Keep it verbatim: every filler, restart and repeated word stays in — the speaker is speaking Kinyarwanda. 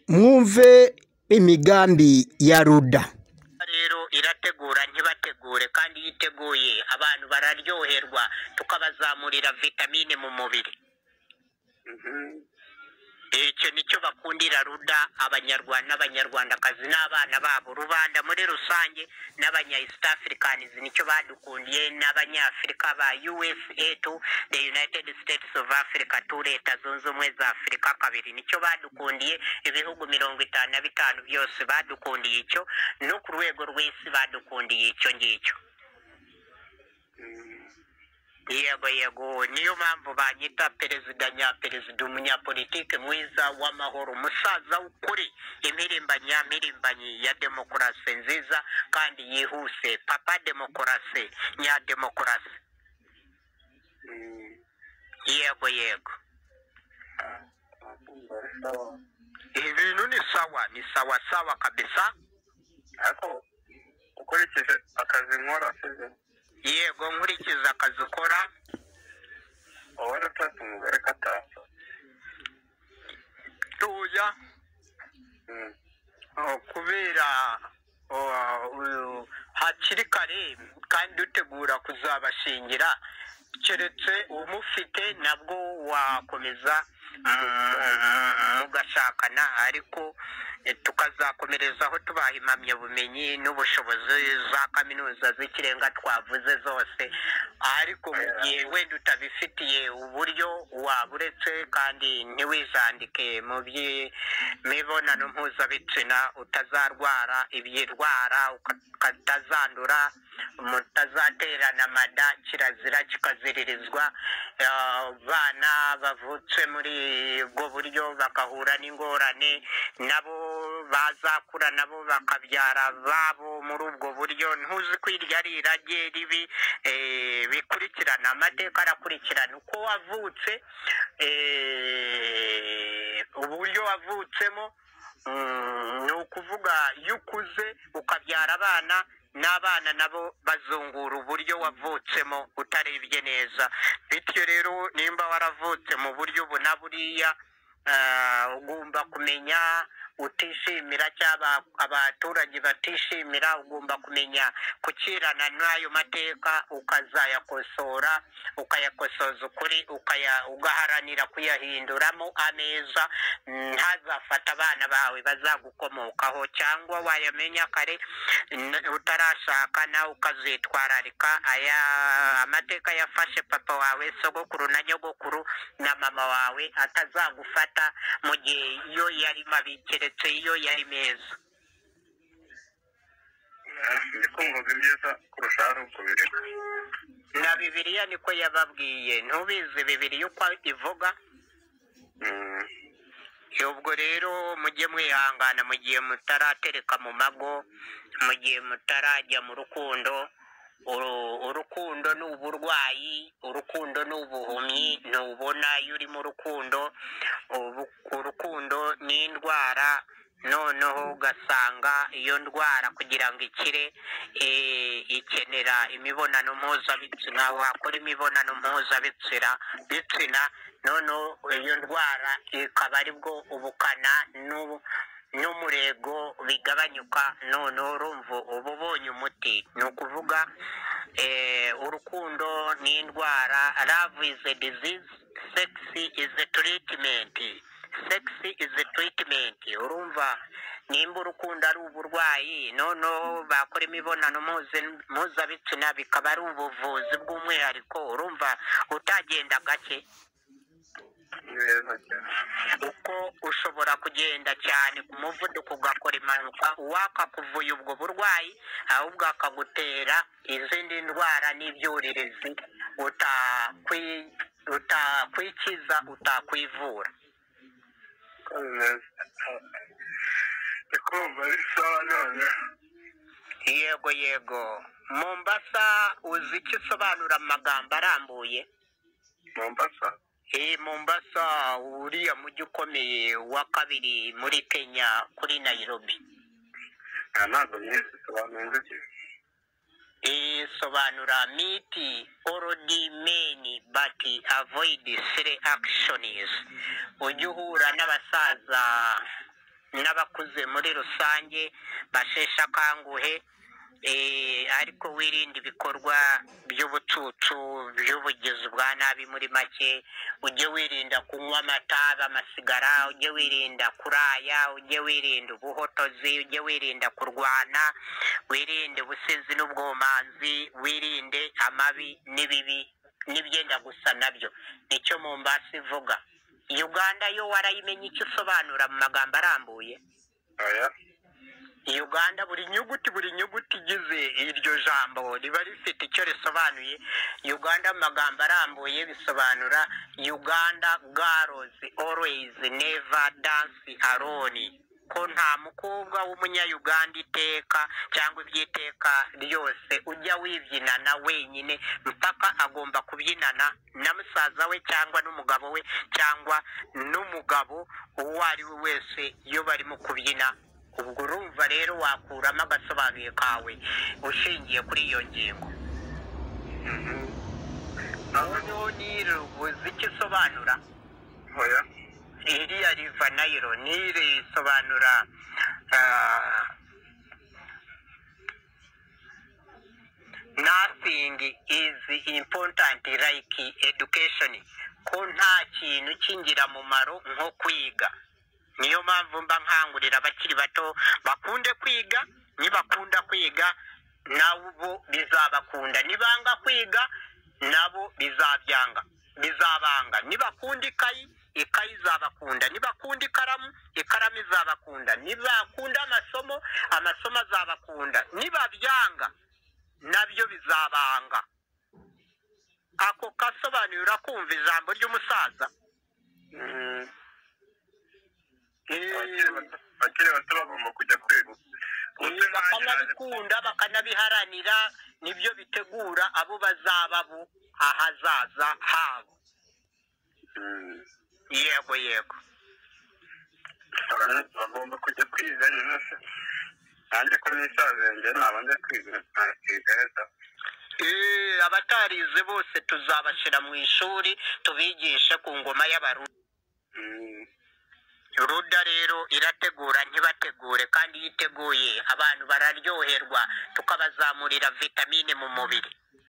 mwumve imigambi ya ruda rero irategura ntibategure kandi yiteguye abantu bararyoherwa tukabazamurira vitamine mu mubiri. Icyo nicyo bakundira ruda abanyarwanda n'abanyarwandakazi n'abana babo rubanda muri rusange n'abanya East Africans nicyo badukundiye n'abanyafrika ba U S A to the United States of Africa to leta zunze ubumwe za Afrika kabiri nicyo badukundiye ibihugu mirongo itanu na bitanu byose badukundiye icyo no ku rwego rw'isi badukundiye icyo ngicyo. Yego yego niyo mpamvu banyita perezida nyaperezida umunyapolitike mwiza w'amahoro umusaza w'ukuri impirimbanyi impirimbanyi ya demokarasi nziza kandi yihuse papa demokarasi nya demokarasi. Yego yego ibintu ni sawa ni sawa sawa kabisa ariko ukurikije akazi nkora yego nkurikiza akazi ukora wowe utatse umugore katasa tuya kubera hakiri kare kandi dutegura kuzabashingira keretse umufite nabwo wakomeza mugashakana ariko tukazakomerezaho tubaha impamyabumenyi n'ubushobozi za kaminuza z'ikirenga twavuze zose ariko mu gihe wenda utabifitiye uburyo waburetse kandi ntiwijandike mu by'imibonano mpuzabitsina utazarwara ibyirwara ukatazandura mutazaterana amada kirazira kikaziririzwa abana bavutse muri ubwo buryo bagahura n'ingorane nabo bazakura nabo bakabyara babo muri ubwo buryo ntuzi ko iryo ari irage ribi bikurikirana amateka arakurikirana uko wavutse uburyo wavutsemo ni ukuvuga iyo ukuze ukabyara abana n'abana nabo bazungura uburyo wavutsemo utarebye neza bityo rero nimba waravutse mu buryo ubu na buriya ugomba kumenya utishimira cyangwa abaturage batishimira ugomba kumenya kukirana n'ayo mateka ukazayakosora ukayakosoza ukuri ugaharanira kuyahinduramo ameza ntazafata abana bawe bazagukomokaho cyangwa wayamenya kare utarashaka nawe ukazitwararika aya amateka yafashe papa wawe sogokuru na nyogokuru na mama wawe atazagufata mu gihe iyo yari mabi keretse iyo yari meza. ndikumva ibyiza kurusha ari uko biri na Bibiliya niko yababwiye ntubizi Bibiliya uko ivuga. ubwo rero mujye mwihangana mu gihe mutaratereka mu mago mu gihe mutarajya mu rukundo. Urukundo ni uburwayi urukundo ni ubuhumyi ntubona iyo uri mu rukundo urukundo ni indwara noneho ugasanga iyo ndwara kugira ngo ikire ikenera imibonano mpuzabitsina wakora imibonano mpuzabitsina bitsina noneho iyo ndwara ikaba aribwo ubukana n'umurego bigabanyuka noneho urumva uba ubonye umuti ni ukuvuga urukundo ni indwara love is a disease sex is a treatment sex is a treatment urumva nimba urukundo ari uburwayi noneho bakora imibonano mpuzabitsina bikaba ari ubuvuzi bw'umwihariko urumva utagenda gake uko ushobora kugenda cyane ku muvuduko ugakora impanuka wakakuvuye ubwo burwayi ahubwo akagutera izindi ndwara n'ibyuririzi utakwikiza utakwivura. yego yego Mombasa uzi icyo isobanura amagambo arambuye? Mombasa Eh Mombasa uriya mujyi ukomeye wa kabiri muri Kenya kuri Nairobi. ntabwo nyine sobanura iki isobanura meet already many but avoid silly actions. Ujya uhura n'abasaza n'abakuze muri rusange basheshe akanguhe, ariko wirinde ibikorwa by'ubucucu by'ubugizi bwa nabi. Muri make ujye wirinda kunywa amatabi, amasigara, ujye wirinda kuraya, ujye wirinda ubuhotozi, ujye wirinda kurwana, wirinde ubusinzi n'ubwomanzi, wirinde amabi n'ibibi n'ibyenda gusa nabyo. Nicyo Mombasa ivuga. Uganda yo warayimenye icyo isobanura mu magambo arambuye? oya Uganda buri nyuguti buri nyuguti igize iryo jambo riba rifite icyo risobanuye. Uganda mu magambo arambuye bisobanura Uganda girls always never dance alone, ko nta mukobwa w'umunya-Uganda iteka cyangwa iby'iteka ryose ujya wibyinana wenyine, mpaka agomba kubyinana na musaza we cyangwa n'umugabo we cyangwa n'umugabo uwo ari we wese iyo barimo kubyina. Ubwo urumva rero wakuramo agasobanuye kawe ushingiye kuri iyo ngingo. Noneho nirubuze icyo isobanura. oya Iriya riva Nile Nile isobanura nothing is important like education, ko nta kintu cy'ingirakamaro nko kwiga. Niyo mpamvu mba nkangurira abakiri bato bakunde kwiga. Nibakunda kwiga nabo bizabakunda, nibanga kwiga nabo bizabyanga bizabanga. Nibakunda ikayi ikayi izabakunda, nibakunda ikaramu ikaramu izabakunda, nibakunda amasomo amasomo azabakunda, nibabyanga nabyo bizabanga. Ako kasobanura kumva ijambo ry'umusaza. bakiri bato bagomba kujya kwiga bakanabikunda bakanabiharanira, nibyo bitegura abo bazaba bo ahazaza habo. Yego yego bagomba kujya kwiga nyine se. nanjye ko nisazenge naba njya kwiga ntakiga heza. Eh, abatarize bose tuzabashira mu ishuri tubigishe ku ngoma y'Abaruda. Ruda rero irategura ntibategure, kandi yiteguye abantu bararyoherwa tukabazamurira vitamine mu mubiri.